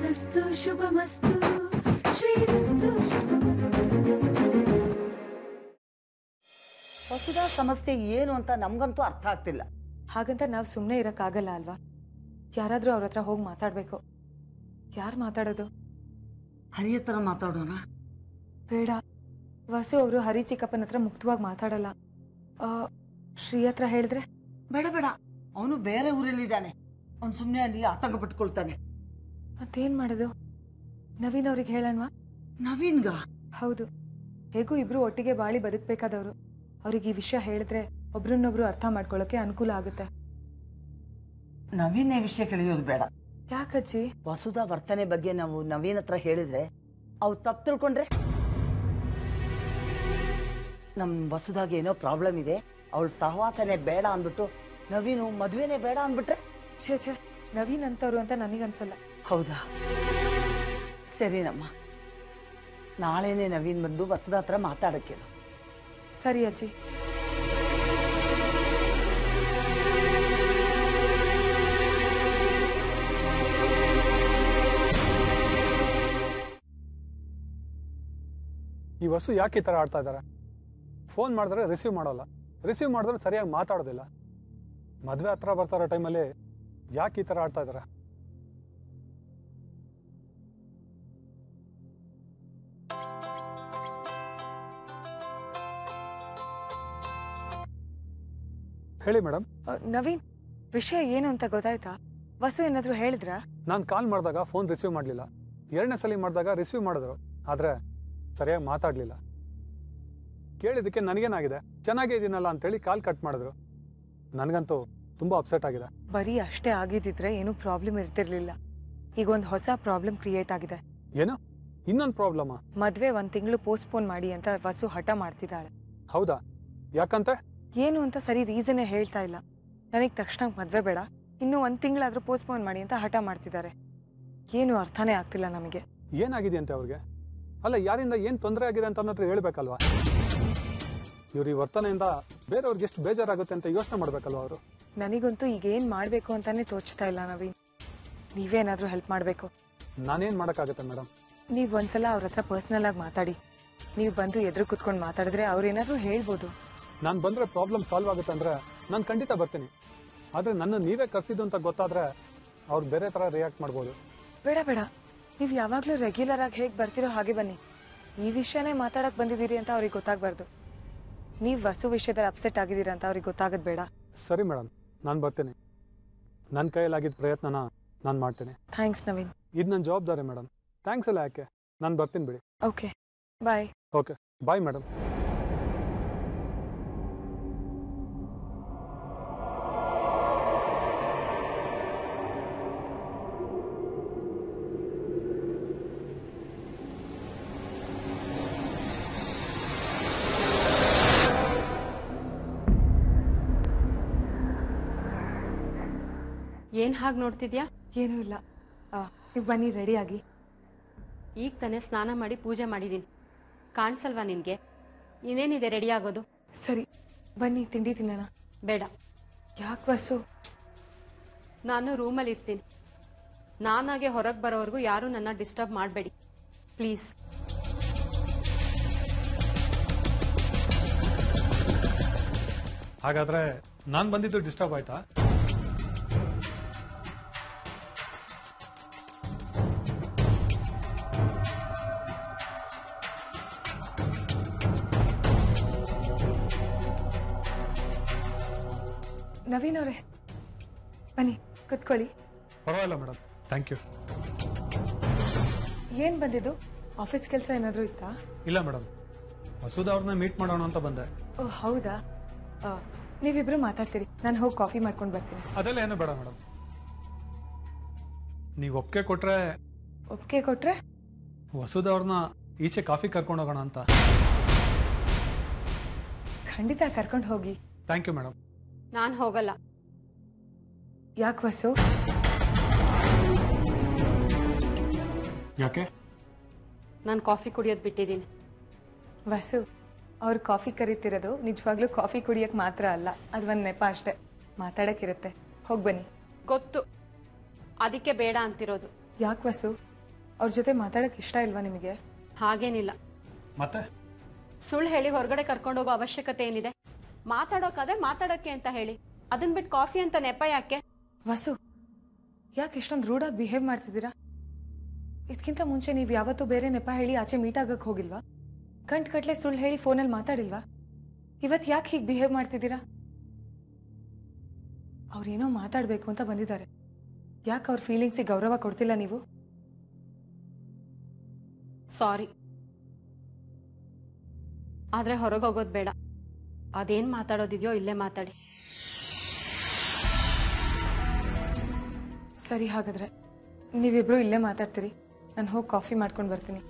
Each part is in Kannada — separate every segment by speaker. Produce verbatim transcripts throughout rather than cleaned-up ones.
Speaker 1: ಶ್ರೀರಸ್ತು ಶುಭಮಸ್ತು ಶ್ರೀರಸ್ತು ಶುಭಮಸ್ತು.
Speaker 2: ವಸುಧಾ ಸಮಸ್ಯೆ ಏನು ಅಂತ ನಮ್ಗಂತೂ ಅರ್ಥ ಆಗ್ತಿಲ್ಲ.
Speaker 3: ಹಾಗಂತ ನಾವು ಸುಮ್ಮನೆ ಇರಕ್ಕಾಗಲ್ಲ ಅಲ್ವಾ? ಯಾರಾದ್ರೂ ಅವ್ರ ಹತ್ರ ಹೋಗಿ ಮಾತಾಡ್ಬೇಕು. ಯಾರು ಮಾತಾಡೋದು?
Speaker 2: ಹರಿಯ ತರ ಮಾತಾಡೋಣ.
Speaker 3: ಬೇಡ, ವಸು ಅವರು ಹರಿ ಚಿಕ್ಕಪ್ಪನ ಹತ್ರ ಮುಕ್ತವಾಗಿ ಮಾತಾಡಲ್ಲ. ಶ್ರೀ ಹತ್ರ ಹೇಳಿದ್ರೆ?
Speaker 2: ಬೇಡ ಬೇಡ, ಅವನು ಬೇರೆ ಊರಲ್ಲಿದ್ದಾನೆ. ಅವ್ನು ಸುಮ್ಮನೆ ಅಲ್ಲಿ ಆತಂಕ ಪಟ್ಕೊಳ್ತಾನೆ.
Speaker 3: ಮತ್ತೇನ್ ಮಾಡೋದು? ನವೀನ್ ಅವ್ರಿಗೆ ಹೇಳೋಣವಾ?
Speaker 2: ನವೀನ್ಗ?
Speaker 3: ಹೌದು, ಹೇಗೂ ಇಬ್ರು ಒಟ್ಟಿಗೆ ಬಾಳಿ ಬದುಕ್ಬೇಕಾದವ್ರು. ಅವ್ರಿಗೆ ಈ ವಿಷಯ ಹೇಳಿದ್ರೆ ಒಬ್ರನ್ನೊಬ್ರು ಅರ್ಥ ಮಾಡ್ಕೊಳ್ಳೋಕೆ ಅನುಕೂಲ ಆಗುತ್ತೆ.
Speaker 2: ನವೀನ್ ವಿಷಯ ಕೇಳಿಯೋದು ಬೇಡ.
Speaker 3: ಯಾಕಜ್ಜಿ?
Speaker 2: ವಸುಧಾ ವರ್ತನೆ ಬಗ್ಗೆ ನಾವು ನವೀನ್ ಹತ್ರ ಹೇಳಿದ್ರೆ ಅವ್ ತಪ್ಪು ತಿಳ್ಕೊಂಡ್ರೆ, ನಮ್ ವಸುಧಾಗೆ ಏನೋ ಪ್ರಾಬ್ಲಮ್ ಇದೆ, ಅವಳ ಸಹವಾಸನೆ ಬೇಡ ಅಂದ್ಬಿಟ್ಟು ನವೀನು ಮದ್ವೆನೇ ಬೇಡ ಅಂದ್ಬಿಟ್ರೆ?
Speaker 3: ಛೇ ಛೇ, ನವೀನ್ ಅಂತವ್ರು ಅಂತ ನನಗನ್ಸಲ್ಲ.
Speaker 2: ಹೌದಾ? ಸರಿನಮ್ಮ, ನಾಳೆನೆ ನವೀನ್ ಬಂದು ವಸುಧಾ ಹತ್ರ ಮಾತಾಡಕ್ಕೆ.
Speaker 3: ಸರಿ ಅಜ್ಜಿ.
Speaker 4: ಈ ವಸು ಯಾಕೆ ಈ ತರ ಆಡ್ತಾ ಇದ್ದಾರೆ? ಫೋನ್ ಮಾಡಿದ್ರೆ ರಿಸೀವ್ ಮಾಡೋಲ್ಲ, ರಿಸೀವ್ ಮಾಡಿದ್ರೆ ಸರಿಯಾಗಿ ಮಾತಾಡೋದಿಲ್ಲ. ಮದ್ವೆ ಹತ್ರ ಬರ್ತಾ ಇರೋ ಟೈಮಲ್ಲಿ ಯಾಕೆ ಈ ತರ ಆಡ್ತಾ ಇದ್ದಾರೆ? ಹೇಳಿ ಮೇಡಮ್.
Speaker 3: ನವೀನ್, ವಿಷಯ ಏನು ಅಂತ ಗೊತ್ತಾಯ್ತಾ? ವಸು ಏನಾದ್ರು ಹೇಳಿದ್ರಾ?
Speaker 4: ನಾನು ಕಾಲ್ ಮಾಡಿದಾಗ ಫೋನ್ ರಿಸೀವ್ ಮಾಡಲಿಲ್ಲ. ಎರಡನೇ ಸಲ ಮಾಡಿದಾಗ ರಿಸೀವ್ ಮಾಡಿದ್ರು, ಆದ್ರೆ ಸರಿಯಾಗಿ ಮಾತಾಡ್ಲಿಲ್ಲ. ಕೇಳಿದಕ್ಕೆ ನನಗೇನಾಗಿದೆ, ಚೆನ್ನಾಗೇ ಇದೀನಲ್ಲ ಅಂತೇಳಿ ಕಾಲ್ ಕಟ್ ಮಾಡಿದ್ರು. ನನಗಂತೂ ತುಂಬಾ ಅಪ್ಸೆಟ್ ಆಗಿದೆ.
Speaker 3: ಬರೀ ಅಷ್ಟೇ ಆಗಿದ್ದಿದ್ರೆ ಏನೂ ಪ್ರಾಬ್ಲಮ್ ಇರ್ತಿರ್ಲಿಲ್ಲ. ಈಗ ಒಂದು ಹೊಸ ಪ್ರಾಬ್ಲಮ್ ಕ್ರಿಯೇಟ್ ಆಗಿದೆ.
Speaker 4: ಏನು? ಇನ್ನೊಂದು ಪ್ರಾಬ್ಲಮ್?
Speaker 3: ಮದ್ವೆ ಒಂದ್ ತಿಂಗಳು ಪೋಸ್ಟ್ಪೋನ್ ಮಾಡಿ ಅಂತ ವಸು ಹಠ ಮಾಡ್ತಿದ್ದಾಳೆ.
Speaker 4: ಹೌದಾ? ಯಾಕಂತೆ?
Speaker 3: ಏನು ಅಂತ ಸರಿ ರೀಸನ್ನೇ ಹೇಳ್ತಾ ಇಲ್ಲ. ನನಗೆ ತಕ್ಷಣ ಮದ್ವೆ ಬೇಡ, ಇನ್ನೂ ಒಂದ್ ತಿಂಗಳಾದ್ರೂ ಪೋಸ್ಟ್ಪೋನ್ ಮಾಡಿ ಅಂತ ಹಠ ಮಾಡ್ತಿದ್ದಾರೆ. ಏನು ಅರ್ಥನೇ ಆಗ್ತಿಲ್ಲ ನಮಗೆ.
Speaker 4: ಏನಾಗಿದೆಯಂತೆ ಅವ್ರಿಗೆ? ಅಲ್ಲ, ಯಾರಿಂದ ಏನ್ ತೊಂದರೆ ಆಗಿದೆ ಅಂತ ಅನ್ನೋದ್ರ ಹೇಳ್ಬೇಕಲ್ವಾ? ಇವ್ರ ಈ ವರ್ತನೆಯಿಂದ ಬೇರೆಯವ್ರಿಗೆ ಎಷ್ಟು ಬೇಜಾರಾಗುತ್ತೆ ಅಂತ ಯೋಚನೆ ಮಾಡ್ಬೇಕಲ್ವಾ ಅವರು?
Speaker 3: ನನಗಂತೂ ಈಗ ಏನ್ ಮಾಡ್ಬೇಕು ಅಂತಾನೆ ತೋಚ್ತಾ ಇಲ್ಲ ನವೀನ್. ನೀವೇನಾದ್ರೂ ಹೆಲ್ಪ್ ಮಾಡ್ಬೇಕು.
Speaker 4: ನಾನೇನ್ ಮಾಡಕ್ಕಾಗತ್ತೆ ಮೇಡಮ್?
Speaker 3: ನೀವ್ ಒಂದ್ಸಲ ಅವ್ರ ಹತ್ರ ಪರ್ಸನಲ್ ಆಗಿ ಮಾತಾಡಿ. ನೀವು ಬಂದು ಎದುರು ಕುತ್ಕೊಂಡು ಮಾತಾಡಿದ್ರೆ ಅವ್ರೇನಾದ್ರೂ ಹೇಳ್ಬೋದು.
Speaker 4: ನಾನ್ ಬಂದ್ರೆ ಪ್ರಾಬ್ಲಮ್ ಸಾಲ್ವ್ ಆಗುತ್ತೆ ಅಂದ್ರೆ ನಾನು ಖಂಡಿತ ಬರ್ತೀನಿ. ಆದ್ರೆ ನನ್ನ ನೀವೇ ಕರ್ಸಿದ್ದು ಅಂತ ಗೊತ್ತಾದ್ರೆ ಅವ್ರು ಬೇರೆ ತರ ರಿಯಾಕ್ಟ್ ಮಾಡ್ಬೋದು.
Speaker 3: ಬೇಡ ಬೇಡ, ನೀವು ಯಾವಾಗ್ಲೂ ರೆಗ್ಯುಲರ್ ಆಗಿ ಹೇಗ್ ಬರ್ತಿರೋ ಹಾಗೆ ಬನ್ನಿ. ಈ ವಿಷಯನೇ ಮಾತಾಡಕ್ ಬಂದಿದ್ದೀರಿ ಅಂತ ಅವ್ರಿಗೆ ಗೊತ್ತಾಗ್ಬಾರ್ದು. ನೀವ್ ವಸು ವಿಷಯದಲ್ಲಿ ಅಪ್ಸೆಟ್ ಆಗಿದ್ದೀರಾ ಅಂತ ಅವ್ರಿಗೆ ಗೊತ್ತಾಗದ್ ಬೇಡ.
Speaker 4: ಸರಿ ಮೇಡಮ್, ನಾನು ಬರ್ತೀನಿ. ನನ್ನ ಕೈಯಲ್ಲಾಗಿದ್ದ ಪ್ರಯತ್ನನ ನಾನು ಮಾಡ್ತೀನಿ.
Speaker 3: ಥ್ಯಾಂಕ್ಸ್ ನವೀನ್.
Speaker 4: ಇದು ನನ್ನ ಜವಾಬ್ದಾರಿ ಮೇಡಮ್. ಥ್ಯಾಂಕ್ಸ್ ಎಲ್ಲ ಯಾಕೆ, ನಾನು ಬರ್ತೀನಿ ಬಿಡಿ.
Speaker 3: Okay bye.
Speaker 4: Okay bye madam.
Speaker 5: ಏನ್ ಹಾಗೆ ನೋಡ್ತಿದ್ಯಾ?
Speaker 3: ಏನೂ ಇಲ್ಲ, ನೀವು ಬನ್ನಿ ರೆಡಿ ಆಗಿ.
Speaker 5: ಈಗ ತಾನೇ ಸ್ನಾನ ಮಾಡಿ ಪೂಜೆ ಮಾಡಿದೀನಿ, ಕಾಣಿಸಲ್ವಾ ನಿನ್ಗೆ? ಇನ್ನೇನಿದೆ ರೆಡಿ ಆಗೋದು?
Speaker 3: ಸರಿ ಬನ್ನಿ, ತಿಂಡಿ ತಿನ್ನೋಣ.
Speaker 5: ಬೇಡ.
Speaker 3: ಯಾಕೆ ವಸು?
Speaker 5: ನಾನು ರೂಮಲ್ಲಿ ಇರ್ತೀನಿ. ನಾನಾಗೆ ಹೊರಗೆ ಬರೋವರೆಗೂ ಯಾರು ನನ್ನ ಡಿಸ್ಟರ್ಬ್ ಮಾಡಬೇಡಿ ಪ್ಲೀಸ್.
Speaker 4: ಹಾಗಾದ್ರೆ ನಾನು ಬಂದಿದ್ದು ಡಿಸ್ಟರ್ಬ್ ಆಯ್ತಾ?
Speaker 3: ನವೀನ್ ಅವರೇ ಬನ್ನಿ ಕುತ್ಕೊಳ್ಳಿ.
Speaker 4: ಪರವಾಗಿಲ್ಲ ಮೇಡಮ್, ಥ್ಯಾಂಕ್ ಯು.
Speaker 3: ಏನ್ ಬಂದಿದ್ದು? ಆಫೀಸ್ ಕೆಲಸ ಏನಾದರೂ ಇತ್ತಾ?
Speaker 4: ಇಲ್ಲ ಮೇಡಮ್, ವಸುಧಾ ಅವ್ರನ್ನ ಮೀಟ್ ಮಾಡೋಣ ಅಂತ ಬಂದೆ.
Speaker 3: ಓ ಹೌದಾ? ನೀವಿಬ್ರು ಮಾತಾಡ್ತೀರಿ, ನಾನು ಹೋಗಿ ಕಾಫಿ ಮಾಡ್ಕೊಂಡು ಬರ್ತೀನಿ.
Speaker 4: ಅದೆಲ್ಲ ಏನು ಬೇಡ ಮೇಡಮ್, ನೀವು ಒಪ್ಪಿಗೆ ಕೊಟ್ರೆ.
Speaker 3: ಒಪ್ಪಿಗೆ ಕೊಟ್ರೆ
Speaker 4: ವಸುಧಾ ಅವ್ರನ್ನ ಈಚೆ ಕಾಫಿ ಕರ್ಕೊಂಡು ಹೋಗೋಣ ಅಂತ.
Speaker 3: ಖಂಡಿತ ಕರ್ಕೊಂಡು ಹೋಗಿ.
Speaker 4: Thank you madam.
Speaker 5: ನಾನು ಹೋಗಲ್ಲ.
Speaker 3: ಯಾಕೆ ವಸು?
Speaker 4: ಯಾಕೆ?
Speaker 5: ನಾನು ಕಾಫಿ ಕುಡಿಯೋದು ಬಿಟ್ಟಿದ್ದೀನಿ.
Speaker 3: ವಸು, ಅವ್ರು ಕಾಫಿ ಕರೀತಿರೋದು ನಿಜವಾಗ್ಲೂ ಕಾಫಿ ಕುಡಿಯಕ್ ಮಾತ್ರ ಅಲ್ಲ, ಅದೊಂದು ನೆಪ ಅಷ್ಟೇ. ಮಾತಾಡಕ್ಕಿರುತ್ತೆ. ಹೋಗಿ ಬನ್ನಿ.
Speaker 5: ಗೊತ್ತು, ಅದಕ್ಕೆ ಬೇಡ ಅಂತಿರೋದು.
Speaker 3: ಯಾಕೆ ವಸು? ಅವ್ರ ಜೊತೆ ಮಾತಾಡಕ್ಕೆ ಇಷ್ಟ ಇಲ್ವಾ ನಿಮಗೆ?
Speaker 5: ಹಾಗೇನಿಲ್ಲ.
Speaker 4: ಮತ್ತೆ
Speaker 5: ಸುಳ್ಳು ಹೇಳಿ ಹೊರಗಡೆ ಕರ್ಕೊಂಡೋಗೋ ಅವಶ್ಯಕತೆ ಏನಿದೆ? ಮಾತಾಡೋಕಾದ್ರೆ ಮಾತಾಡೋಕ್ಕೆ ಅಂತ ಹೇಳಿ, ಅದನ್ನ ಬಿಟ್ಟು ಕಾಫಿ ಅಂತ ನೆಪ ಯಾಕೆ?
Speaker 3: ವಸು, ಯಾಕೆ ಇಷ್ಟೊಂದು ರೂಢಾಗಿ ಬಿಹೇವ್ ಮಾಡ್ತಿದ್ದೀರಾ? ಇದಕ್ಕಿಂತ ಮುಂಚೆ ನೀವು ಯಾವತ್ತೂ ಬೇರೆ ನೆಪ ಹೇಳಿ ಆಚೆ ಮೀಟ್ ಆಗಕ್ಕೆ ಹೋಗಿಲ್ವಾ? ಗಂಟು ಕಟ್ಲೆ ಸುಳ್ಳು ಹೇಳಿ ಫೋನಲ್ಲಿ ಮಾತಾಡಿಲ್ವಾ? ಇವತ್ತು ಯಾಕೆ ಹೀಗೆ ಬಿಹೇವ್ ಮಾಡ್ತಿದ್ದೀರಾ? ಅವ್ರೇನೋ ಮಾತಾಡಬೇಕು ಅಂತ ಬಂದಿದ್ದಾರೆ. ಯಾಕೆ ಅವ್ರ ಫೀಲಿಂಗ್ಸಿಗೆ ಗೌರವ ಕೊಡ್ತಿಲ್ಲ ನೀವು?
Speaker 5: ಸಾರಿ, ಆದ್ರೆ ಹೊರಗೆ ಹೋಗೋದು ಬೇಡ. ಅದೇನ್ ಮಾತಾಡೋದಿದೆಯೋ ಇಲ್ಲೇ ಮಾತಾಡಿ.
Speaker 3: ಸರಿ, ಹಾಗಾದ್ರೆ ನೀವಿಬ್ರು ಇಲ್ಲೇ ಮಾತಾಡ್ತೀರಿ. ನಾನು ಹೋಗಿ ಕಾಫಿ ಮಾಡ್ಕೊಂಡು ಬರ್ತೀನಿ.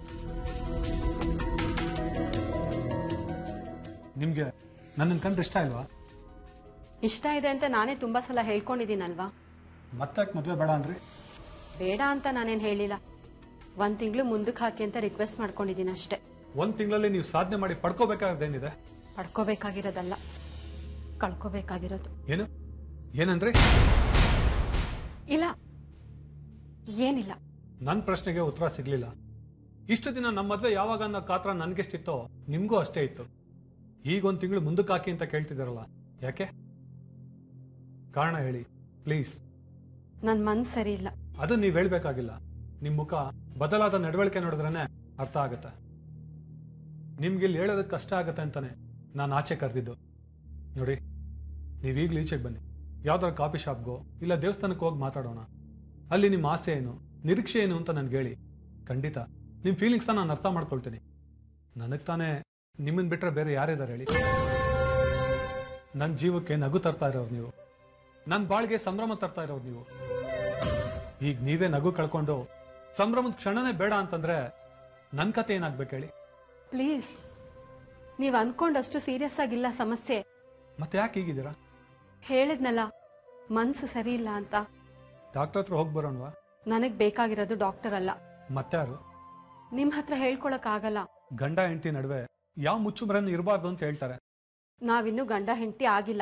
Speaker 4: ನಿಮ್ಗೆ ನನ್ನ ಕಂಡ್ರೆ ಇಷ್ಟ ಇಲ್ವಾ?
Speaker 5: ಇಷ್ಟ ಇದೆ ಅಂತ ನಾನೇ ತುಂಬಾ ಸಲ ಹೇಳ್ಕೊಂಡಿದ್ದೀನಲ್ವಾ?
Speaker 4: ಮತ್ತೆ ಮದುವೆ ಬೇಡ ಅಂದ್ರಿ?
Speaker 5: ಬೇಡ ಅಂತ ನಾನೇನ್ ಹೇಳಿಲ್ಲ. ಒಂದ್ ತಿಂಗಳು ಮುಂದಕ್ಕೆ ಹಾಕಿ ಅಂತ ರಿಕ್ವೆಸ್ಟ್ ಮಾಡ್ಕೊಂಡಿದ್ದೀನಿ ಅಷ್ಟೇ.
Speaker 4: ಒಂದ್ ತಿಂಗಳಲ್ಲಿ ನೀವು ಸಾಧನೆ ಮಾಡಿ ಪಡ್ಕೋಬೇಕಾದೇನಿದೆ?
Speaker 5: ಪಡ್ಕೋಬೇಕಾಗಿರೋದಲ್ಲ, ಕಳ್ಕೋಬೇಕಾಗಿರೋದು.
Speaker 4: ಏನು ಏನಂದ್ರಿ?
Speaker 5: ಇಲ್ಲ, ಏನಿಲ್ಲ.
Speaker 4: ನನ್ನ ಪ್ರಶ್ನೆಗೆ ಉತ್ತರ ಸಿಗ್ಲಿಲ್ಲ. ಇಷ್ಟು ದಿನ ನಮ್ಮ ಮದ್ವೆ ಯಾವಾಗ ಅನ್ನೋ ಕಾತ್ರ ನನ್ಗೆಷ್ಟಿತ್ತೋ ನಿಮ್ಗೂ ಅಷ್ಟೇ ಇತ್ತು. ಈಗ ಒಂದ್ ತಿಂಗಳು ಮುಂದಕ್ಕೆ ಹಾಕಿ ಅಂತ ಕೇಳ್ತಿದಾರಲ್ಲ, ಯಾಕೆ? ಕಾರಣ ಹೇಳಿ ಪ್ಲೀಸ್.
Speaker 5: ನನ್ ಮನ್ಸು ಸರಿ ಇಲ್ಲ.
Speaker 4: ಅದು ನೀವ್ ಹೇಳ್ಬೇಕಾಗಿಲ್ಲ. ನಿಮ್ ಮುಖ ಬದಲಾದ ನಡವಳಿಕೆ ನೋಡಿದ್ರೇನೆ ಅರ್ಥ ಆಗತ್ತೆ. ನಿಮ್ಗೆ ಇಲ್ಲಿ ಹೇಳೋದಕ್ಕೆ ಕಷ್ಟ ಆಗತ್ತೆ ಅಂತಾನೆ ನಾನು ಆಚೆ ಕರೆದಿದ್ದು. ನೋಡಿ, ನೀವೀಗ್ಲೂ ಈಚೆಗೆ ಬನ್ನಿ. ಯಾವ್ದಾರ ಕಾಫಿ ಶಾಪ್ಗೋ ಇಲ್ಲ ದೇವಸ್ಥಾನಕ್ಕೆ ಹೋಗಿ ಮಾತಾಡೋಣ. ಅಲ್ಲಿ ನಿಮ್ಮ ಆಸೆ ಏನು, ನಿರೀಕ್ಷೆ ಏನು ಅಂತ ನನ್ಗೆ ಹೇಳಿ. ಖಂಡಿತ ನಿಮ್ಮ ಫೀಲಿಂಗ್ಸ್ನ ನಾನು ಅರ್ಥ ಮಾಡ್ಕೊಳ್ತೀನಿ. ನನಗೆ ತಾನೇ ನಿಮ್ಮನ್ನು ಬಿಟ್ಟರೆ ಬೇರೆ ಯಾರಿದ್ದಾರೆ ಹೇಳಿ? ನನ್ನ ಜೀವಕ್ಕೆ ನಗು ತರ್ತಾ ಇರೋರು ನೀವು, ನನ್ನ ಬಾಳಿಗೆ ಸಂಭ್ರಮ ತರ್ತಾ ಇರೋರು ನೀವು. ಈಗ ನೀವೇ ನಗು ಕಳ್ಕೊಂಡು ಸಂಭ್ರಮದ ಕ್ಷಣನೇ ಬೇಡ ಅಂತಂದ್ರೆ ನನ್ನ ಕತೆ ಏನಾಗ್ಬೇಕು ಹೇಳಿ?
Speaker 5: ಪ್ಲೀಸ್, ನೀವ್ ಅನ್ಕೊಂಡಷ್ಟು ಸೀರಿಯಸ್ ಆಗಿಲ್ಲ ಸಮಸ್ಯೆ.
Speaker 4: ಮತ್ತೆ ಯಾಕೆ ಹೀಗಿದ್ದೀರಾ?
Speaker 5: ಹೇಳಿದ್ನಲ್ಲ, ಮನ್ಸು ಸರಿ ಇಲ್ಲ ಅಂತ.
Speaker 4: ಡಾಕ್ಟರ್ ಹತ್ರ ಹೋಗಿ ಬರೋಣವಾ?
Speaker 5: ನನಗ್ ಬೇಕಾಗಿರೋದು ಡಾಕ್ಟರ್ ಅಲ್ಲ.
Speaker 4: ಮತ್ತಾರು?
Speaker 5: ನಿಮ್ ಹತ್ರ ಹೇಳ್ಕೊಳಕ್ ಆಗಲ್ಲ.
Speaker 4: ಗಂಡ ಹೆಂಡತಿ ನಡುವೆ ಯಾವ ಮುಚ್ಚುಮರನ್ನು ಇರಬಾರ್ದು ಅಂತ ಹೇಳ್ತಾರೆ.
Speaker 5: ನಾವಿನ್ನೂ ಗಂಡ ಹೆಂಡತಿ ಆಗಿಲ್ಲ.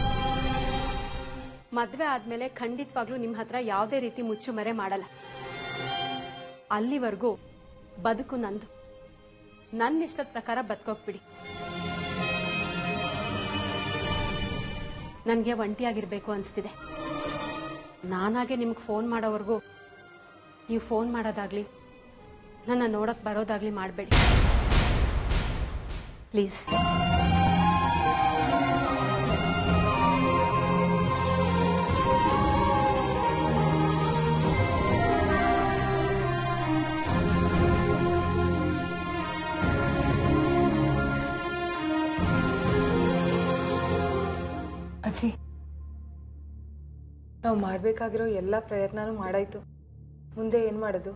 Speaker 5: ಮದ್ವೆ ಆದ್ಮೇಲೆ ಖಂಡಿತವಾಗ್ಲೂ ನಿಮ್ ಹತ್ರ ಯಾವುದೇ ರೀತಿ ಮುಚ್ಚುಮರೆ ಮಾಡಲ್ಲ. ಅಲ್ಲಿವರೆಗೂ ಬದುಕು ನಂದು. ನನ್ನ ಇಷ್ಟದ ಪ್ರಕಾರ ಬದುಕೋಗ್ಬಿಡಿ. ನನ್ಗೆ ಒಂಟಿಯಾಗಿರ್ಬೇಕು ಅನ್ಸ್ತಿದೆ. ನಾನಾಗೆ ನಿಮ್ಗೆ ಫೋನ್ ಮಾಡೋವರೆಗೂ ನೀವು ಫೋನ್ ಮಾಡೋದಾಗ್ಲಿ ನನ್ನ ನೋಡಕ್ ಬರೋದಾಗ್ಲಿ ಮಾಡಬೇಡಿ ಪ್ಲೀಸ್.
Speaker 3: ಅಜ್ಜಿ, ನಾವು ಮಾಡಬೇಕಾಗಿರೋ ಎಲ್ಲ ಪ್ರಯತ್ನನೂ ಮಾಡಾಯ್ತು. ಮುಂದೆ ಏನು ಮಾಡೋದು?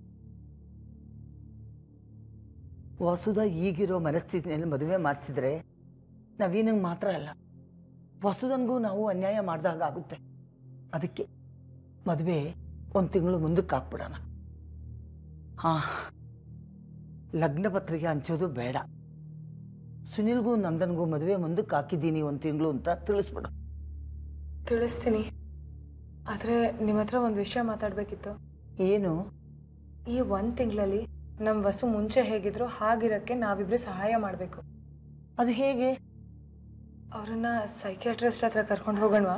Speaker 2: ವಸುಧಾ ಈಗಿರೋ ಮನಸ್ಥಿತಿನಲ್ಲಿ ಮದುವೆ ಮಾಡಿಸಿದ್ರೆ ನವೀನಿಗೆ ಮಾತ್ರ ಅಲ್ಲ, ವಸುಧನ್ಗೂ ನಾವು ಅನ್ಯಾಯ ಮಾಡಿದಾಗ ಆಗುತ್ತೆ. ಅದಕ್ಕೆ ಮದುವೆ ಒಂದು ತಿಂಗಳು ಮುಂದಕ್ಕೆ ಹಾಕ್ಬಿಡೋಣ. ಹಾಂ, ಲಗ್ನ ಪತ್ರಿಕೆ ಹಂಚೋದು ಬೇಡ. ಸುನಿಲ್ಗೂ ನಂದನ್ಗೂ ಮದುವೆ ಮುಂದಕ್ಕೆ ಹಾಕಿದ್ದೀನಿ ಒಂದು ತಿಂಗಳು ಅಂತ ತಿಳಿಸ್ಬಿಡು.
Speaker 3: ತಿಳಿಸ್ತೀನಿ. ಆದರೆ ನಿಮ್ಮ ಹತ್ರ ಒಂದು ವಿಷಯ ಮಾತಾಡಬೇಕಿತ್ತು.
Speaker 2: ಏನು?
Speaker 3: ಈ ಒಂದು ತಿಂಗಳಲ್ಲಿ ನಮ್ಮ ವಸು ಮುಂಚೆ ಹೇಗಿದ್ರು ಹಾಗಿರಕ್ಕೆ ನಾವಿಬ್ರು ಸಹಾಯ ಮಾಡಬೇಕು.
Speaker 2: ಅದು ಹೇಗೆ?
Speaker 3: ಅವ್ರನ್ನ ಸೈಕಿಯಾಟ್ರಿಸ್ಟ್ ಹತ್ರ ಕರ್ಕೊಂಡು ಹೋಗೋಣವಾ?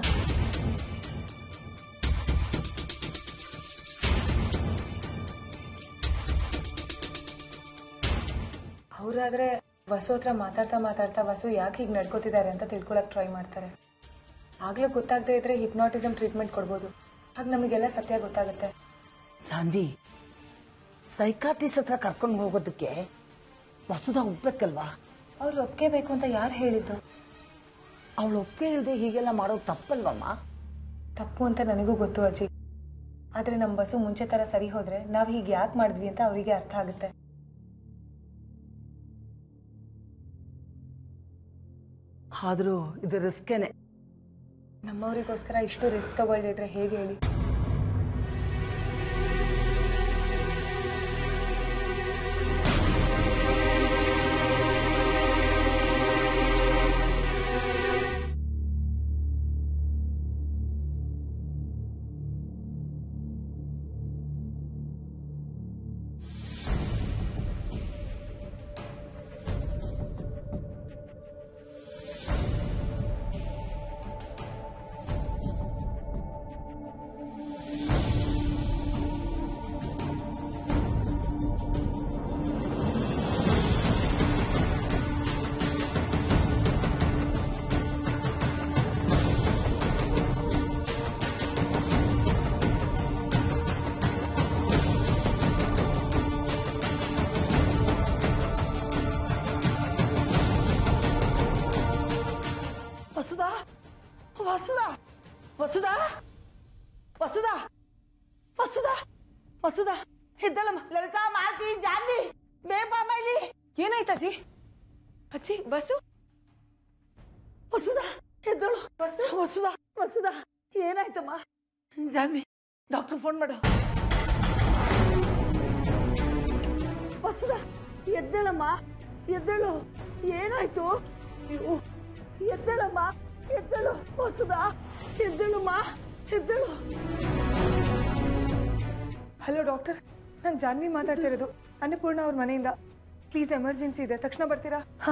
Speaker 3: ಅವರಾದ್ರೆ ವಸು ಹತ್ರ ಮಾತಾಡ್ತಾ ಮಾತಾಡ್ತಾ ವಸು ಯಾಕೆ ಹೀಗೆ ನಡ್ಕೋತಿದ್ದಾರೆ ಅಂತ ತಿಳ್ಕೊಳಕ್ ಟ್ರೈ ಮಾಡ್ತಾರೆ. ಆಗ್ಲೂ ಗೊತ್ತಾಗದೇ ಇದ್ರೆ ಹಿಪ್ನಾಟಿಸಮ್ ಟ್ರೀಟ್ಮೆಂಟ್ ಕೊಡ್ಬೋದು. ಆಗ ನಮಗೆಲ್ಲ ಸತ್ಯ ಗೊತ್ತಾಗುತ್ತೆ.
Speaker 2: ಸಾನ್ವಿ, ಸೈಕಾಟ್ರಿಸ್ಟ್ ಹತ್ರ ಕರ್ಕೊಂಡು ಹೋಗೋದಕ್ಕೆ ವಸುಧಾ ಒಪ್ಬೇಕಲ್ವಾ?
Speaker 3: ಅವ್ರು ಒಪ್ಪಿಗೆ ಬೇಕು ಅಂತ ಯಾರು ಹೇಳಿದ್ದು?
Speaker 2: ಅವಳು ಒಪ್ಪಿಗೆ ಇಲ್ಲದೆ ಹೀಗೆಲ್ಲ ಮಾಡೋದು ತಪ್ಪಲ್ವಮ್ಮ?
Speaker 3: ತಪ್ಪು ಅಂತ ನನಗೂ ಗೊತ್ತು ಅಜ್ಜಿ. ಆದರೆ ನಮ್ಮ ಬಸ್ಸು ಮುಂಚೆ ಥರ ಸರಿ ಹೋದ್ರೆ ನಾವು ಹೀಗೆ ಯಾಕೆ ಮಾಡಿದ್ವಿ ಅಂತ ಅವರಿಗೆ ಅರ್ಥ ಆಗುತ್ತೆ.
Speaker 2: ಆದರೂ ಇದು ರಿಸ್ಕೇನೆ.
Speaker 3: ನಮ್ಮವರಿಗೋಸ್ಕರ ಇಷ್ಟು ರಿಸ್ಕ್ ತಗೊಳ್ದಿದ್ರೆ ಹೇಗೆ ಹೇಳಿ?
Speaker 2: ವಸುದ ಎದ್ದಳಮ್ಮ. ಲಲಿತಾ, ಮಾಲ್ತಿ, ಜಾನ್ವಿ, ಬೇಬಾ ಮೈಲಿ.
Speaker 3: ಏನಾಯ್ತು ಅಜ್ಜಿ? ಅಜ್ಜಿ ವಸು
Speaker 2: ವಸುದ ಎದ್ದಳು. ವಸುದ ವಸುದ ಏನಾಯ್ತಮ್ಮ? ಜಾನ್ವಿ, ಡಾಕ್ಟರ್ ಫೋನ್ ಮಾಡು. ವಸುದ ಎದ್ದಳಮ್ಮ, ಎದ್ದಳು. ಏನಾಯ್ತು? ಅಯ್ಯೋ, ಎದ್ದಳಮ್ಮ, ಎದ್ದಳು. ವಸುದ ಎದ್ದಳಮ್ಮ, ಎದ್ದಳು.
Speaker 3: ಹಲೋ ಡಾಕ್ಟರ್, ನಾನು ಜಾನ್ವಿ ಮಾತಾಡ್ತಿರೋದು ಅನ್ನಪೂರ್ಣ ಅವ್ರ ಮನೆಯಿಂದ. ಪ್ಲೀಸ್ ಎಮರ್ಜೆನ್ಸಿ ಇದೆ, ತಕ್ಷಣ ಬರ್ತೀರಾ?
Speaker 2: ಹಾ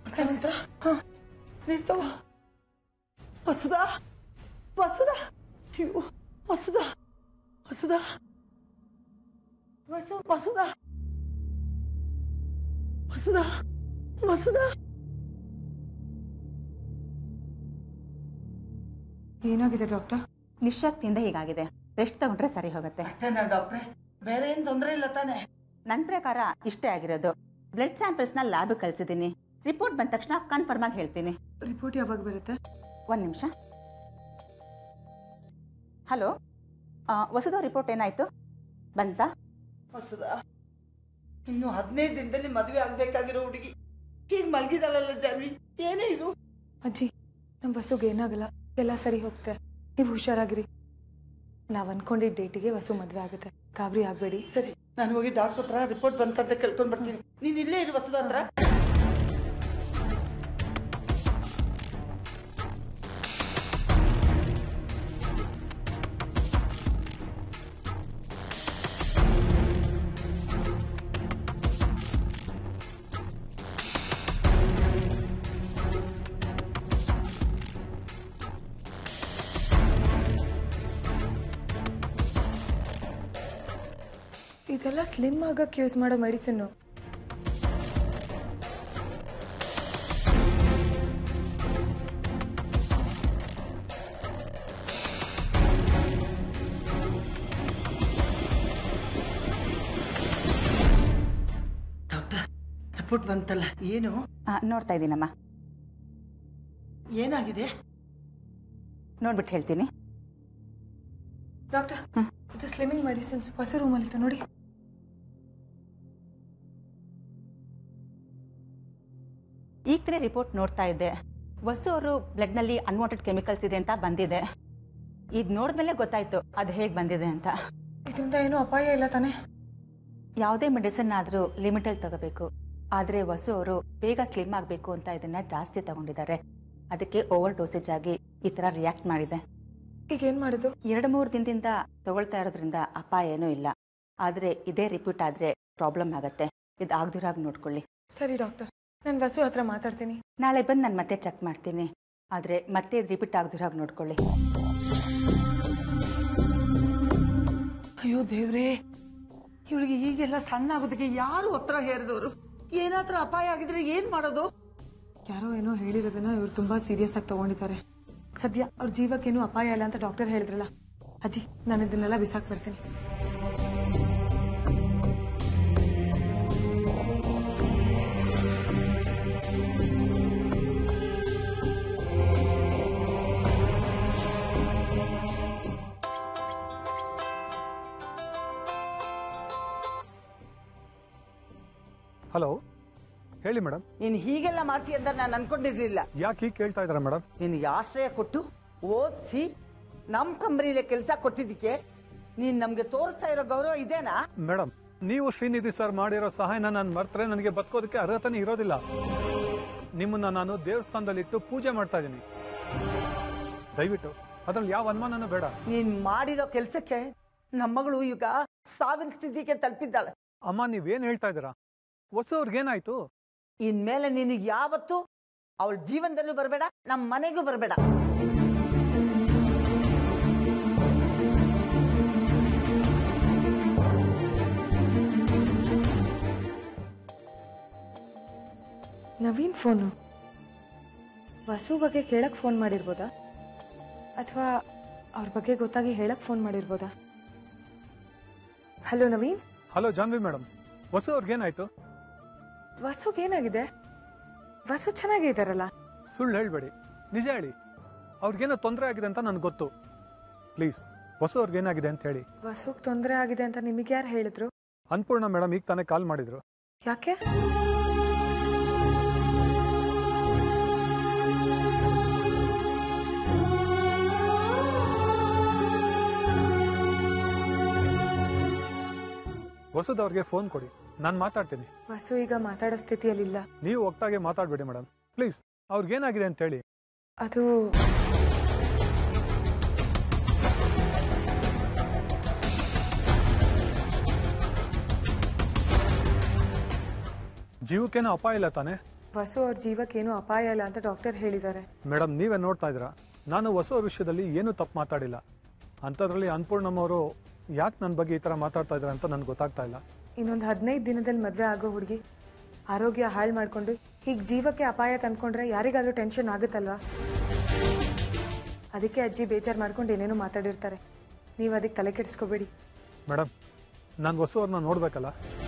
Speaker 2: ನೀರು ತಗೋ. ವಸುದ ವಸುದ ಅಯ್ಯೋ, ವಸುದ ವಸುದ
Speaker 3: ವಸು
Speaker 2: ವಸುದ ವಸುದ ವಸುದ
Speaker 3: ಏನಾಗಿದೆ ಡಾಕ್ಟರ್?
Speaker 6: ನಿಶ್ಶಕ್ತಿಯಿಂದ ಹೀಗಾಗಿದೆ. ರೆಸ್ಟ್ ತಗೊಂಡ್ರೆ ಸರಿ ಹೋಗುತ್ತೆ.
Speaker 2: ಅಷ್ಟೇನಾ ಡಾಕ್ಟ್ರೆ? ಬೇರೆ ಏನ್ ತೊಂದರೆ ಇಲ್ಲ ತಾನೆ?
Speaker 6: ನನ್ನ ಪ್ರಕಾರ ಇಷ್ಟೇ ಆಗಿರೋದು. ಬ್ಲಡ್ ಸ್ಯಾಂಪಲ್ಸ್ ನ ಲ್ಯಾಬ್ ಕಳ್ಸಿದ್ದೀನಿ. ರಿಪೋರ್ಟ್ ಬಂದ ತಕ್ಷಣ ಕನ್ಫರ್ಮ್ ಆಗಿ ಹೇಳ್ತೀನಿ.
Speaker 3: ರಿಪೋರ್ಟ್ ಯಾವಾಗ ಬರುತ್ತೆ?
Speaker 6: ಒಂದ್ ನಿಮಿಷ. ಹಲೋ, ವಸುದ ರಿಪೋರ್ಟ್ ಏನಾಯ್ತು? ಬಂತಾ?
Speaker 2: ವಸುದ ಇನ್ನು ಹದಿನೈದು ದಿನದಲ್ಲಿ ಮದುವೆ ಆಗ್ಬೇಕಾಗಿರೋ ಹುಡುಗಿ ಹೀಗ್ ಮಲ್ಗಿದಾಳಲ್ಲ ಜಾನ್ವಿ, ಏನೇ ಇದು?
Speaker 3: ಅಜ್ಜಿ, ನಮ್ಮ ವಸುಗೆ ಏನಾಗಲ್ಲ, ಎಲ್ಲ ಸರಿ ಹೋಗುತ್ತೆ. ನೀವು ಹುಷಾರಾಗಿರಿ. ನಾವ್ ಅನ್ಕೊಂಡಿದ್ದ ಡೇಟಿಗೆ ವಸು ಮದ್ವೆ ಆಗುತ್ತೆ, ಗಾಬರಿ ಆಗ್ಬೇಡಿ.
Speaker 2: ಸರಿ, ನಾನು ಹೋಗಿ ಡಾಕ್ಟರ್ ಹತ್ರ ರಿಪೋರ್ಟ್ ಬಂತಂತ ಕೇಳ್ಕೊಂಡ್ ಬರ್ತೀನಿ. ನೀನ್ ಇಲ್ಲೇ ಇರು ವಸುದ ಹತ್ರ.
Speaker 3: ಇದೆಲ್ಲ ಸ್ಲಿಮ್ ಆಗಕ್ಕೆ ಯೂಸ್ ಮಾಡೋ ಮೆಡಿಸಿನ್.
Speaker 2: ಡಾಕ್ಟರ್, ರಿಪೋರ್ಟ್ ಬಂತಲ್ಲ, ಏನು?
Speaker 6: ಆ, ನೋಡ್ತಾ ಇದ್ದೀನಮ್ಮ.
Speaker 2: ಏನಾಗಿದೆ
Speaker 6: ನೋಡ್ಬಿಟ್ಟು ಹೇಳ್ತೀನಿ.
Speaker 3: ಡಾಕ್ಟರ್, ಇದು ಸ್ಲಿಮಿಂಗ್ ಮೆಡಿಸಿನ್ಸ್ ಹೊಸ ರೂಮಲ್ಲಿ ನೋಡಿ.
Speaker 6: ಈಗ ತಾನೇ ರಿಪೋರ್ಟ್ ನೋಡ್ತಾ ಇದ್ದೆ. ವಸು ಅವರು ಬ್ಲಡ್ ನಲ್ಲಿ ಅನ್ವಾಂಟೆಡ್ ಕೆಮಿಕಲ್ಸ್ ಇದೆ ಅಂತ ಬಂದಿದೆ. ಇದು ನೋಡಿದ್ಮೇಲೆ ಗೊತ್ತಾಯ್ತು ಅದು ಹೇಗೆ ಬಂದಿದೆ ಅಂತ.
Speaker 3: ಇದರಿಂದ ಏನೂ ಅಪಾಯ ಇಲ್ಲ ತಾನೆ?
Speaker 6: ಯಾವುದೇ ಮೆಡಿಸಿನ್ ಆದರೂ ಲಿಮಿಟಲ್ಲಿ ತಗೋಬೇಕು. ಆದರೆ ವಸು ಅವರು ಬೇಗ ಸ್ಲಿಮ್ ಆಗಬೇಕು ಅಂತ ಇದನ್ನ ಜಾಸ್ತಿ ತಗೊಂಡಿದ್ದಾರೆ. ಅದಕ್ಕೆ ಓವರ್ ಡೋಸೇಜ್ ಆಗಿ ಈ ಥರ ರಿಯಾಕ್ಟ್ ಮಾಡಿದೆ.
Speaker 3: ಈಗ ಏನ್ ಮಾಡೋದು?
Speaker 6: ಎರಡು ಮೂರು ದಿನದಿಂದ ತಗೊಳ್ತಾ ಇರೋದ್ರಿಂದ ಅಪಾಯ ಏನೂ ಇಲ್ಲ. ಆದರೆ ಇದೇ ರಿಪೀಟ್ ಆದರೆ ಪ್ರಾಬ್ಲಮ್ ಆಗುತ್ತೆ. ಇದು ಆಗದಿರಾಗ ನೋಡ್ಕೊಳ್ಳಿ.
Speaker 3: ಸರಿ ಡಾಕ್ಟರ್, ನಾನು ವಸು ಹತ್ರ ಮಾತಾಡ್ತೀನಿ.
Speaker 6: ನಾಳೆ ಬಂದು ನಾನು ಮತ್ತೆ ಚೆಕ್ ಮಾಡ್ತೀನಿ. ಆದರೆ ಮತ್ತೆ ಇದು ರಿಪೀಟ್ ಆಗದಿರಾಗ ನೋಡ್ಕೊಳ್ಳಿ.
Speaker 2: ಅಯ್ಯೋ ದೇವ್ರೇ, ಇವಳಿಗೆ ಹೀಗೆಲ್ಲ ಸಣ್ಣ ಆಗೋದಕ್ಕೆ ಯಾರು ಒತ್ತಡ ಹೇರಿದವರು? ಏನಾದ್ರೂ ಅಪಾಯ ಆಗಿದ್ರೆ ಏನ್ ಮಾಡೋದು?
Speaker 3: ಯಾರೋ ಏನೋ ಹೇಳಿರೋದನ್ನ ಇವ್ರು ತುಂಬಾ ಸೀರಿಯಸ್ ಆಗಿ ತಗೊಂಡಿದ್ದಾರೆ. ಸದ್ಯ ಅವ್ರ ಜೀವಕ್ಕೇನು ಅಪಾಯ ಇಲ್ಲ ಅಂತ ಡಾಕ್ಟರ್ ಹೇಳಿದ್ರಲ್ಲ. ಅಜ್ಜಿ, ನಾನು ಇದನ್ನೆಲ್ಲ ಬಿಸಾಕ್ ಬರ್ತೀನಿ.
Speaker 4: ಹಲೋ, ಹೇಳಿ ಮೇಡಮ್.
Speaker 2: ನೀನ್ ಹೀಗೆಲ್ಲ ಮಾಡ್ತೀಯ ಅಂತ ನಾನು ಅನ್ಕೊಂಡಿರ್ಲಿಲ್ಲ.
Speaker 4: ಯಾಕೆ ಹೀಗೆ ಕೇಳ್ತಾ ಇದ್ದಾರಾ ಮೇಡಮ್?
Speaker 2: ನಿನ್ಗೆ ಆಶ್ರಯ ಕೊಟ್ಟು ಓದಿಸಿ ನಮ್ ಕಂಪನಿಲಿ ಕೆಲಸ ಕೊಟ್ಟಿದ್ದಕ್ಕೆ ನೀನ್ ನಮ್ಗೆ ತೋರಿಸ್ತಾ ಇರೋ ಗೌರವ ಇದೇನಾ?
Speaker 4: ಮೇಡಮ್, ನೀವು ಶ್ರೀನಿಧಿ ಸರ್ ಮಾಡಿರೋ ಸಹಾಯನ ನಾನು ಮರ್ತರೆ ನನಗೆ ಬದುಕೋದಕ್ಕೆ ಅರ್ಹತೆನೇ ಇರೋದಿಲ್ಲ. ನಿಮ್ಮನ್ನ ನಾನು ದೇವಸ್ಥಾನದಲ್ಲಿಟ್ಟು ಪೂಜೆ ಮಾಡ್ತಾ ಇದ್ದೀನಿ. ದಯವಿಟ್ಟು ಅದ್ರಲ್ಲಿ ಯಾವ ಅನುಮಾನನೂ ಬೇಡ.
Speaker 2: ನೀನ್ ಮಾಡಿರೋ ಕೆಲ್ಸಕ್ಕೆ ನಮ್ಮ ಮಗಳು ಈಗ ಸಾವಿನ ಸ್ಥಿತಿಗೆ ತಲುಪಿದ್ದಾಳೆ.
Speaker 4: ಅಮ್ಮ, ನೀವೇನ್ ಹೇಳ್ತಾ ಇದ್ದೀರಾ? ವಸು ಅವ್ರಿಗೇನಾಯ್ತು?
Speaker 2: ಇನ್ಮೇಲೆ ನಿನಗೆ ಯಾವತ್ತು ಅವಳ ಜೀವನದಲ್ಲೂ ಬರಬೇಡ, ನಮ್ಮ ಮನೆಗೂ ಬರಬೇಡ.
Speaker 3: ನವೀನ್ ಫೋನು. ವಸು ಬಗ್ಗೆ ಕೇಳಕ್ ಫೋನ್ ಮಾಡಿರ್ಬೋದಾ, ಅಥವಾ ಅವ್ರ ಬಗ್ಗೆ ಗೊತ್ತಾಗಿ ಹೇಳಕ್ ಫೋನ್ ಮಾಡಿರ್ಬೋದಾ? Hello Naveen.
Speaker 4: Hello Janvi madam, Vasu ಅವ್ರಿಗೇನಾಯ್ತು?
Speaker 3: ವಸುಗೇನಾಗಿದೆ? ವಸು ಚೆನ್ನಾಗೇ ಇದ್ದಾರಲ್ಲ.
Speaker 4: ಸುಳ್ಳು ಹೇಳ್ಬೇಡಿ, ನಿಜ ಹೇಳಿ. ಅವ್ರಿಗೇನೋ ತೊಂದರೆ ಆಗಿದೆ ಅಂತ ನನ್ಗೆ ಗೊತ್ತು. ಪ್ಲೀಸ್ ವಸು ಅವ್ರಿಗೆ ಏನಾಗಿದೆ ಅಂತ ಹೇಳಿ.
Speaker 3: ವಸುಗ್ ತೊಂದರೆ ಆಗಿದೆ ಅಂತ ನಿಮಗೆ ಯಾರು ಹೇಳಿದ್ರು?
Speaker 4: ಅನ್ಪೂರ್ಣ ಮೇಡಮ್ ಈಗ ತಾನೇ ಕಾಲ್ ಮಾಡಿದ್ರು.
Speaker 3: ಯಾಕೆ?
Speaker 4: ವಸುದವ್ರಿಗೆ ಫೋನ್ ಕೊಡಿ, ನಾನು ಮಾತಾಡ್ತೀನಿ.
Speaker 3: ವಸು ಈಗ ಮಾತಾಡೋ ಸ್ಥಿತಿಯಲ್ಲಿಲ್ಲ.
Speaker 4: ನೀವು ಒಟ್ಟಾಗೆ ಮಾತಾಡ್ಬೇಡಿ ಮೇಡಮ್ ಪ್ಲೀಸ್. ಅವ್ರಿಗೇನಾಗಿದೆ ಅಂತ ಹೇಳಿ.
Speaker 3: ಅದು
Speaker 4: ಜೀವಕ್ಕೇನೋ ಅಪಾಯ ಇಲ್ಲ ತಾನೆ?
Speaker 3: ವಸು ಅವ್ರ ಜೀವಕ್ಕೇನು ಅಪಾಯ ಇಲ್ಲ ಅಂತ ಡಾಕ್ಟರ್ ಹೇಳಿದ್ದಾರೆ.
Speaker 4: ಮೇಡಮ್ ನೀವೇ ನೋಡ್ತಾ ಇದ್ದೀರಾ, ನಾನು ವಸು ಅವ್ರ ವಿಷಯದಲ್ಲಿ ಏನೂ ತಪ್ಪು ಮಾತಾಡಿಲ್ಲ. ಅಂಥದ್ರಲ್ಲಿ ಅನ್ಪೂರ್ಣಮ್ಮವರು ಯಾಕೆ ನನ್ನ ಬಗ್ಗೆ ಈ ಥರ ಮಾತಾಡ್ತಾ ಇದ್ದಾರೆ ಅಂತ ನನಗೆ ಗೊತ್ತಾಗ್ತಾ ಇಲ್ಲ.
Speaker 3: ಇನ್ನೊಂದು ಹದಿನೈದು ದಿನದಲ್ಲಿ ಮದುವೆ ಆಗೋ ಹುಡುಗಿ ಆರೋಗ್ಯ ಹಾಳು ಮಾಡ್ಕೊಂಡು ಹೀಗೆ ಜೀವಕ್ಕೆ ಅಪಾಯ ತಂದ್ಕೊಂಡ್ರೆ ಯಾರಿಗಾದ್ರೂ ಟೆನ್ಷನ್ ಆಗುತ್ತಲ್ವಾ? ಅದಕ್ಕೆ ಅಜ್ಜಿ ಬೇಜಾರು ಮಾಡ್ಕೊಂಡು ಏನೇನೋ ಮಾತಾಡಿರ್ತಾರೆ. ನೀವು ಅದಕ್ಕೆ ತಲೆ ಕೆಡಿಸ್ಕೋಬೇಡಿ.
Speaker 4: ಮೇಡಮ್ ನಾನು ವಸು ಅವ್ರನ್ನ ನೋಡ್ಬೇಕಲ್ಲ.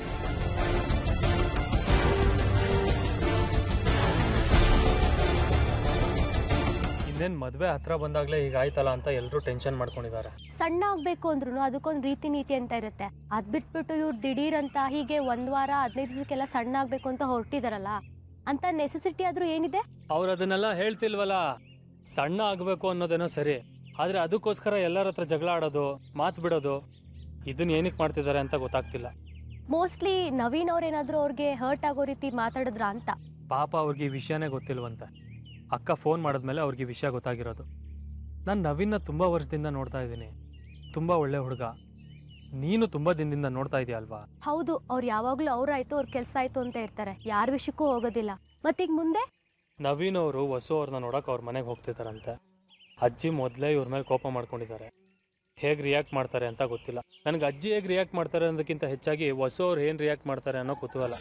Speaker 7: ಇನ್ನೇನು ಮದುವೆ ಹತ್ರ ಬಂದಾಗಲೇ ಈಗ ಆಯ್ತಲ್ಲ ಅಂತ ಎಲ್ಲರೂ ಟೆನ್ಷನ್ ಮಾಡ್ಕೊಂಡಿದ್ದಾರೆ.
Speaker 8: ಸಣ್ಣ ಆಗಬೇಕು ಅಂದ್ರೂ ಅದಕ್ಕೊಂದು ರೀತಿ ನೀತಿ ಅಂತ ಇರುತ್ತೆ. ಅದು ಬಿಟ್ಬಿಟ್ಟು ಇವ್ರು ದಿಢೀರ್ ಅಂತ ಹೀಗೆ ಒಂದು ವಾರ ಹದಿನೈದು ದಿವಸಕ್ಕೆಲ್ಲ ಸಣ್ಣ ಆಗಬೇಕು ಅಂತ ಹೊರಟಿದಾರಲ್ಲ, ಅಂತ ನೆಸೆಸಿಟಿ ಆದರೂ ಏನಿದೆ?
Speaker 7: ಅವ್ರು ಅದನ್ನೆಲ್ಲ ಹೇಳ್ತಿಲ್ವಲ್ಲ. ಸಣ್ಣ ಆಗಬೇಕು ಅನ್ನೋದೇನೋ ಸರಿ, ಆದರೆ ಅದಕ್ಕೋಸ್ಕರ ಎಲ್ಲರ ಹತ್ರ ಜಗಳ ಆಡೋದು, ಮಾತು ಬಿಡೋದು, ಇದನ್ನ ಏನಕ್ಕೆ ಮಾಡ್ತಿದ್ದಾರೆ ಅಂತ ಗೊತ್ತಾಗ್ತಿಲ್ಲ.
Speaker 8: ಮೋಸ್ಟ್ಲಿ ನವೀನ್ ಅವ್ರೇನಾದರೂ ಅವ್ರಿಗೆ ಹರ್ಟ್ ಆಗೋ ರೀತಿ ಮಾತಾಡಿದ್ರ ಅಂತ.
Speaker 7: ಪಾಪ ಅವ್ರಿಗೆ ಈ ವಿಷಯನೇ ಗೊತ್ತಿಲ್ವಂತೆ. ಅಕ್ಕ ಫೋನ್ ಮಾಡಿದ್ಮೇಲೆ ಅವ್ರಿಗೆ ವಿಷಯ ಗೊತ್ತಾಗಿರೋದು. ನಾನು ನವೀನ್ನ ತುಂಬ ವರ್ಷದಿಂದ ನೋಡ್ತಾ ಇದ್ದೀನಿ. ತುಂಬ ಒಳ್ಳೆ ಹುಡುಗ. ನೀನು ತುಂಬ ದಿನದಿಂದ ನೋಡ್ತಾ ಇದೆಯಾ ಅಲ್ವಾ?
Speaker 8: ಹೌದು, ಅವ್ರು ಯಾವಾಗಲೂ ಅವ್ರಾಯ್ತು ಅವ್ರ ಕೆಲಸ ಆಯ್ತು ಅಂತ ಇರ್ತಾರೆ, ಯಾರ ವಿಷಯಕ್ಕೂ ಹೋಗೋದಿಲ್ಲ. ಮತ್ತೀಗ ಮುಂದೆ
Speaker 7: ನವೀನ್ ಅವರು ವಸು ಅವ್ರನ್ನ ನೋಡೋಕೆ ಅವ್ರ ಮನೆಗೆ ಹೋಗ್ತಿದ್ದಾರಂತೆ. ಅಜ್ಜಿ ಮೊದಲೇ ಇವ್ರ ಮೇಲೆ ಕೋಪ ಮಾಡ್ಕೊಂಡಿದ್ದಾರೆ. ಹೇಗೆ ರಿಯಾಕ್ಟ್ ಮಾಡ್ತಾರೆ ಅಂತ ಗೊತ್ತಿಲ್ಲ. ನನಗೆ ಅಜ್ಜಿ ಹೇಗೆ ರಿಯಾಕ್ಟ್ ಮಾಡ್ತಾರೆ ಅನ್ನೋದಕ್ಕಿಂತ ಹೆಚ್ಚಾಗಿ ವಸು ಅವ್ರು ಏನು ರಿಯಾಕ್ಟ್ ಮಾಡ್ತಾರೆ ಅನ್ನೋ ಕುತೂಹಲ.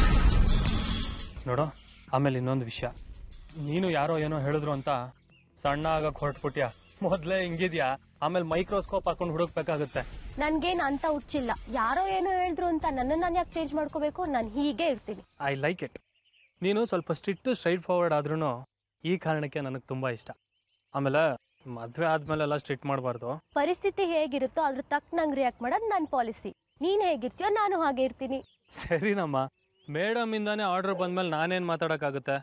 Speaker 7: ನೋಡೋ, ಆಮೇಲೆ ಇನ್ನೊಂದು ವಿಷಯ, ನೀನು ಯಾರೋ ಏನೋ ಹೇಳಿದ್ರು ಅಂತ ಸಣ್ಣ ಆಗಕ್ಕೆ ಹೊರಟ್ಬಿಟ್ಯಾ. ಮೊದಲೇ ಹಿಂಗಿದ್ಯಾ, ಆಮೇಲೆ ಮೈಕ್ರೋಸ್ಕೋಪ್ ಹಾಕೊಂಡು ಹುಡುಕ್ಬೇಕಾಗುತ್ತೆ.
Speaker 8: ನನ್ಗೇನು ಅಂತ ಹುಚ್ಚಿಲ್ಲ. ಯಾರೋ ಏನೋ ಹೇಳಿದ್ರು ಅಂತ ನನ್ನ ನಾನು ಯಾಕೆ ಚೇಂಜ್ ಮಾಡ್ಕೋಬೇಕು? ನಾನು ಹೀಗೆ ಇರ್ತೀನಿ.
Speaker 7: I like it. ನೀನು ಸ್ವಲ್ಪ ಸ್ಟ್ರಿಕ್ಟ್ ಸ್ಟ್ರೈಟ್ ಫಾರ್ವರ್ಡ್ ಆದ್ರೂ ಈ ಕಾರಣಕ್ಕೆ ನನಗೆ ತುಂಬ ಇಷ್ಟ. ಆಮೇಲೆ ಮದುವೆ ಆದ್ಮೇಲೆಲ್ಲ ಸ್ಟ್ರಿಕ್ಟ್ ಮಾಡಬಾರ್ದು.
Speaker 8: ಪರಿಸ್ಥಿತಿ ಹೇಗಿರುತ್ತೋ ಅದ್ರ ತಕ್ಕ ನಂಗೆ ರಿಯಾಕ್ಟ್ ಮಾಡೋದು ನನ್ನ ಪಾಲಿಸಿ. ನೀನು ಹೇಗಿರ್ತೀಯೋ ನಾನು ಹಾಗೆ ಇರ್ತೀನಿ.
Speaker 7: ಸರಿನಮ್ಮ, ಮೇಡಮ್ ಇಂದಾನೆ ಆರ್ಡರ್ ಬಂದ್ಮೇಲೆ ನಾನೇನು ಮಾತಾಡೋಕ್ಕಾಗುತ್ತೆ?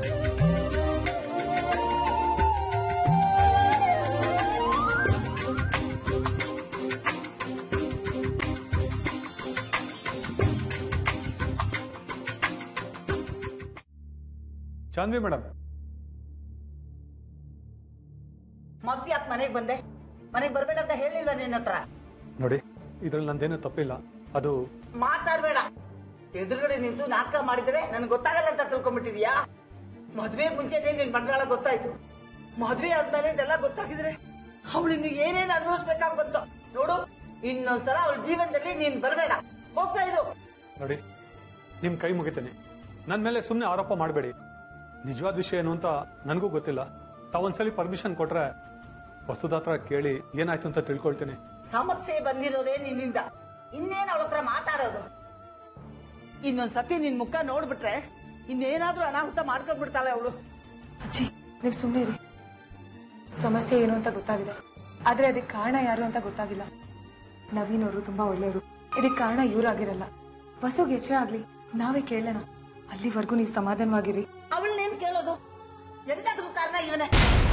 Speaker 4: ಚಾನ್ವಿ ಮೇಡಮ್,
Speaker 2: ಮತ್ತೆ ಯಾಕೆ ಮನೆಗೆ ಬಂದೆ? ಮನೆಗೆ ಬರ್ಬೇಡ ಅಂತ ಹೇಳಿಲ್ವ ನಿನ್ನ ಹತ್ರ?
Speaker 4: ನೋಡಿ, ಇದ್ರಲ್ಲಿ ನಂದೇನು ತಪ್ಪಿಲ್ಲ. ಅದು
Speaker 2: ಮಾತಾಡ್ಬೇಡ. ಎದುರುಗಡೆ ನಿಂತು ನಾಟಕ ಮಾಡಿದ್ರೆ ನನ್ಗೆ ಗೊತ್ತಾಗಲ್ಲ ಅಂತ ತಿಳ್ಕೊಂಡ್ಬಿಟ್ಟಿದ್ಯಾ? ಮದ್ವೆ ಮುಂಚೆನೆ ನಿನ್ ಬಂಡವಾಳ ಗೊತ್ತಾಯ್ತು. ಮದ್ವೆ ಆದ್ಮೇಲೆ ಇದೆಲ್ಲ ಗೊತ್ತಾಗಿದ್ರೆ ಅವಳು ಇನ್ನು ಏನೇನು ಅನುಭವಿಸ್ಬೇಕಾಗ್ ಬಂತು ನೋಡು. ಇನ್ನೊಂದ್ಸಲ ಅವಳ ಜೀವನದಲ್ಲಿ ನೀನ್ ಬರ್ಬೇಡ, ಹೋಗ್ತಾ ಇರು.
Speaker 4: ನೋಡಿ, ನಿಮ್ ಕೈ ಮುಗಿತೇನೆ. ನನ್ನ ಮೇಲೆ ಸುಮ್ಮನೆ ಆರೋಪ ಮಾಡಬೇಡಿ. ನಿಜವಾದ ವಿಷಯ ಏನು ಅಂತ ನನಗೂ ಗೊತ್ತಿಲ್ಲ. ತಾವೊಂದ್ಸಲಿ ಪರ್ಮಿಷನ್ ಕೊಟ್ರೆ ವಸುದ ಹತ್ರ ಕೇಳಿ ಏನಾಯ್ತು ಅಂತ ತಿಳ್ಕೊಳ್ತೀನಿ.
Speaker 2: ಸಮಸ್ಯೆ ಬಂದಿರೋದೇ ನಿನ್ನಿಂದ. ಇನ್ನೇನು ಅವಳ ಹತ್ರ ಮಾತಾಡೋದು? ಇನ್ನೊಂದ್ಸತಿ ನಿನ್ ಮುಖ ನೋಡ್ಬಿಟ್ರೆ ಇನ್ನೇನಾದ್ರೂ ಅನಾಹುತ ಮಾಡ್ಕೊಂಡ್ಬಿಡ್ತಾಳೆ ಅವಳು.
Speaker 3: ಅಜ್ಜಿ, ನೀವು ಸುಮ್ಮನೆ ಇರಿ. ಸಮಸ್ಯೆ ಏನು ಅಂತ ಗೊತ್ತಾಗಿದೆ, ಆದ್ರೆ ಅದಕ್ಕೆ ಕಾರಣ ಯಾರು ಅಂತ ಗೊತ್ತಾಗಿಲ್ಲ. ನವೀನ್ ಅವರು ತುಂಬಾ ಒಳ್ಳೆಯವರು. ಇದಕ್ಕೆ ಕಾರಣ ಇವರಾಗಿರಲ್ಲ. ವಸುಗೆ ಎಚ್ಚರ ಆಗ್ಲಿ, ನಾವೇ ಕೇಳೋಣ. ಅಲ್ಲಿವರೆಗೂ ನೀವು ಸಮಾಧಾನವಾಗಿರಿ.
Speaker 2: ಅವಳನ್ನೇನ್ ಕೇಳೋದು? ಎಲ್ಲದಕ್ಕೂ ಕಾರಣ ಇವನೇ.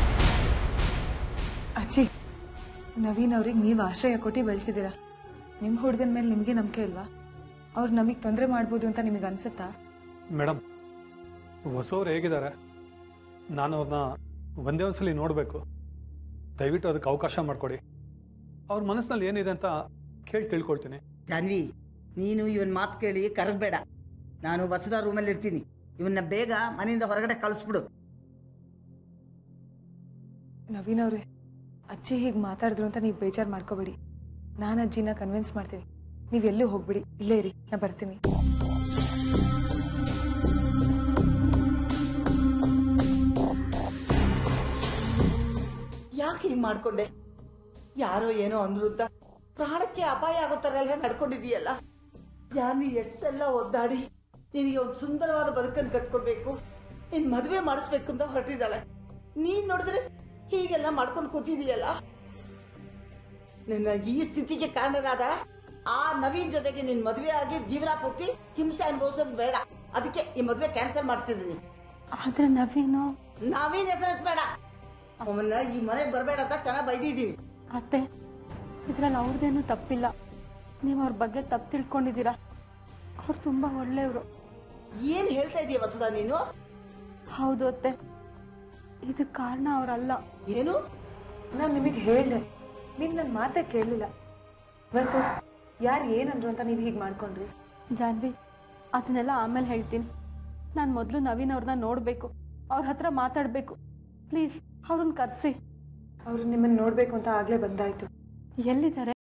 Speaker 3: ಅಜ್ಜಿ, ನವೀನ್ ಅವ್ರಿಗೆ ನೀವು ಆಶ್ರಯ ಕೊಟ್ಟು ಬೆಳೆಸಿದ್ದೀರಾ. ನಿಮ್ಮ ಹುಡುಗನ ಮೇಲೆ ನಿಮಗೆ ನಂಬಿಕೆ ಇಲ್ವಾ? ಅವ್ರು ನಮಗೆ ತೊಂದರೆ ಮಾಡ್ಬೋದು ಅಂತ ನಿಮಗೆ ಅನ್ಸುತ್ತಾ?
Speaker 4: ಮೇಡಮ್, ಹೊಸವ್ರು ಹೇಗಿದ್ದಾರೆ, ನಾನು ಅವ್ರನ್ನ ಒಂದೇ ಒಂದ್ಸಲಿ ನೋಡಬೇಕು. ದಯವಿಟ್ಟು ಅದಕ್ಕೆ ಅವಕಾಶ ಮಾಡಿಕೊಡಿ. ಅವ್ರ ಮನಸ್ಸಿನಲ್ಲಿ ಏನಿದೆ ಅಂತ ಕೇಳಿ ತಿಳ್ಕೊಳ್ತೀನಿ.
Speaker 2: ಜಾನ್ವಿ, ನೀನು ಇವನ್ ಮಾತು ಕೇಳಿ ಕರಗಬೇಡ. ನಾನು ವಸುದ ರೂಮಲ್ಲಿ ಇರ್ತೀನಿ. ಇವನ್ನ ಬೇಗ ಮನೆಯಿಂದ ಹೊರಗಡೆ ಕಳಿಸ್ಬಿಡು.
Speaker 3: ನವೀನ್ ಅವ್ರೆ, ಅಜ್ಜಿ ಹೀಗೆ ಮಾತಾಡಿದ್ರು ಅಂತ ನೀವು ಬೇಜಾರು ಮಾಡ್ಕೋಬೇಡಿ. ನಾನು ಅಜ್ಜಿನ ಕನ್ವಿನ್ಸ್ ಮಾಡ್ತೀನಿ. ನೀವೆಲ್ಲೂ ಹೋಗ್ಬಿಡಿ, ಇಲ್ಲೇ ಇರಿ, ನಾ ಬರ್ತೀನಿ.
Speaker 2: ಯಾಕೆ ಹಿಂಗ್ ಮಾಡ್ಕೊಂಡೆ? ಯಾರೋ ಏನೋ ಅಂದ್ರು ಅಂತ ಪ್ರಾಣಕ್ಕೆ ಅಪಾಯ ಆಗೋ ತರ ಎಲ್ಲ ನಡ್ಕೊಂಡಿದೀಯಲ್ಲ. ಯಾರು ಎಷ್ಟೆಲ್ಲ ಒದ್ದಾಡಿ ನಿನಗೆ ಒಂದು ಸುಂದರವಾದ ಬದುಕನ್ನು ಕಟ್ಕೊಡ್ಬೇಕು, ನಿನ್ ಮದುವೆ ಮಾಡಿಸ್ಬೇಕು ಅಂತ ಹೊರಟಿದ್ದಾಳೆ. ನೀನ್ ನೋಡಿದ್ರೆ ಹೀಗೆಲ್ಲ ಮಾಡ್ಕೊಂಡು ಕೂತಿದೀಯಲ್ಲ. ನಿನ್ನ ಈ ಸ್ಥಿತಿಗೆ ಕಾರಣರಾದ ಆ ನವೀನ್ ಜೊತೆಗೆ ನಿನ್ ಮದುವೆ ಆಗಿ ಜೀವನ ಪೂರ್ತಿ ಹಿಂಸೆ ಅನುಭವಿಸೋದು ಬೇಡ. ಅದಕ್ಕೆ ಈ ಮದುವೆ ಕ್ಯಾನ್ಸಲ್ ಮಾಡ್ತಿದ್ದೀನಿ.
Speaker 6: ಆದ್ರೆ ನವೀನು
Speaker 2: ನವೀನ್ ಹೆಸರು ಬೇಡ, ಅವನ್ನ ಈ ಮನೆಗೆ ಬರಬೇಡ ಅಂತ ಚೆನ್ನಾಗಿ ಬೈದಿದ್ದೀವಿ.
Speaker 6: ಅತ್ತೆ, ಇದ್ರಲ್ಲಿ ಅವ್ರದ್ದೇನು ತಪ್ಪಿಲ್ಲ. ನೀವು ಅವ್ರ ಬಗ್ಗೆ ತಪ್ಪು ತಿಳ್ಕೊಂಡಿದ್ದೀರಾ. ಅವ್ರು ತುಂಬಾ ಒಳ್ಳೆಯವರು.
Speaker 2: ಏನ್ ಹೇಳ್ತಾ ಇದೀಯ ವಸುಧಾ ನೀನು?
Speaker 6: ಹೌದು ಅತ್ತೆ, ಇದಕ್ಕೆ ಕಾರಣ ಅವರಲ್ಲ.
Speaker 2: ಏನು?
Speaker 3: ನಾನು ನಿಮಗೆ ಹೇಳಿದೆ, ನೀವು ನನ್ನ ಮಾತೇ ಕೇಳಲಿಲ್ಲ. ವಸು, ಯಾರು ಏನಂದ್ರು ಅಂತ ನೀವು ಹೀಗೆ ಮಾಡ್ಕೊಂಡ್ರಿ?
Speaker 6: ಜಾನ್ವಿ, ಅದನ್ನೆಲ್ಲ ಆಮೇಲೆ ಹೇಳ್ತೀನಿ. ನಾನು ಮೊದಲು ನವೀನ್ ಅವ್ರನ್ನ ನೋಡಬೇಕು, ಅವ್ರ ಹತ್ರ ಮಾತಾಡಬೇಕು. ಪ್ಲೀಸ್ ಅವ್ರನ್ನ ಕರೆಸಿ.
Speaker 3: ಅವರು ನಿಮ್ಮನ್ನು ನೋಡಬೇಕು ಅಂತ ಆಗಲೇ ಬಂದಾಯ್ತು.
Speaker 6: ಎಲ್ಲಿದ್ದಾರೆ?